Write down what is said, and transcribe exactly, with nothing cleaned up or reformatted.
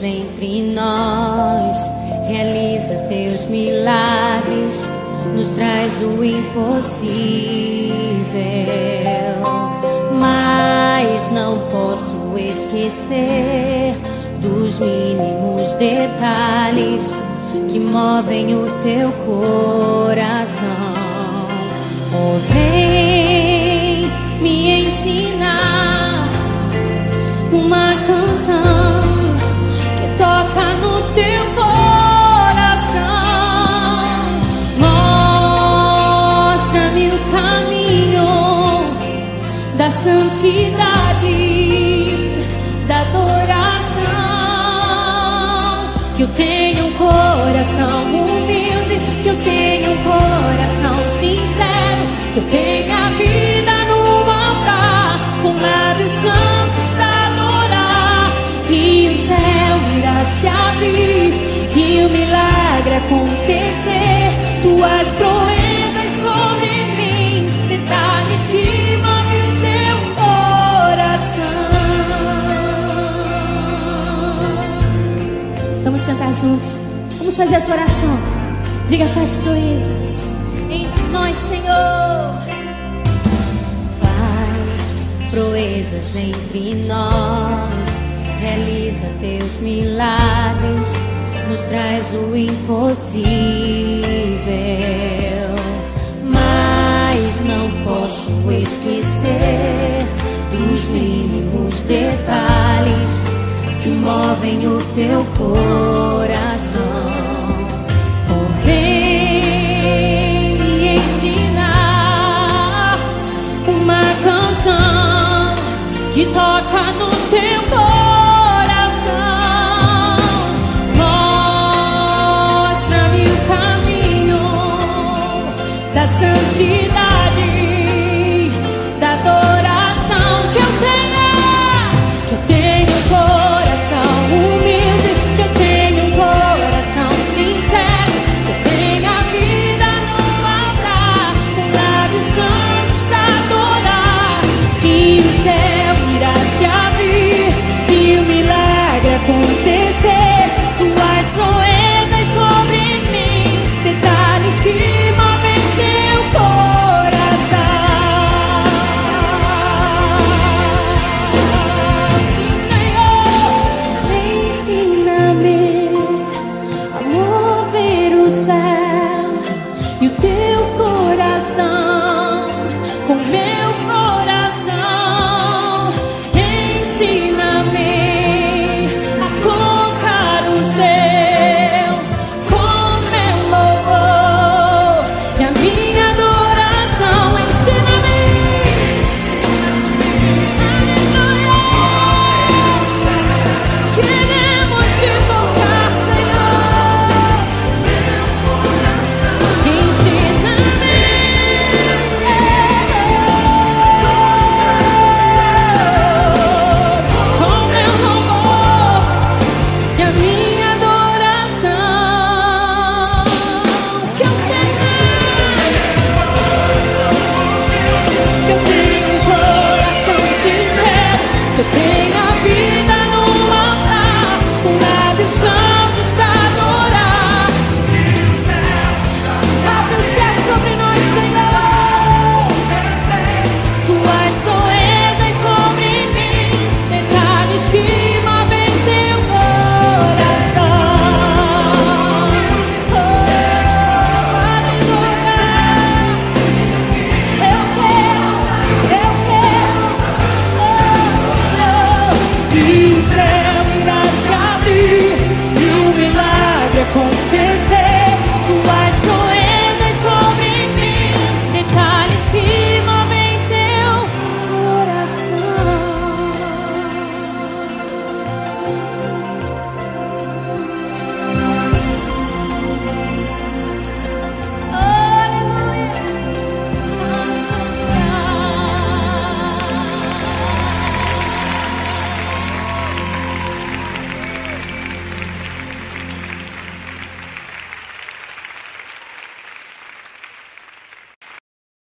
entre nós. Realiza teus milagres, nos traz o impossível. Mas não posso esquecer dos mínimos detalhes que movem o teu coração. Oh, vem me ensinar uma canção que toca no teu coração. Mostra-me o caminho da santidade, da adoração. Que eu tenha um coração humilde, que eu tenha um coração sincero, que eu tenha vida no altar, com lábios santos pra adorar. E o céu irá se abrir e o milagre acontecer. Tuas proezas sobre mim, detalhes que movem o teu coração. Vamos cantar juntos. Vamos fazer essa oração. Diga: faz proezas entre nós, Senhor. Faz proezas entre nós. Realiza teus milagres, nos traz o impossível. Mas não posso esquecer dos mínimos detalhes que movem o teu coração. Oh, vem me ensinar uma canção que toca no teu coração. Mostra-me o caminho da santidade,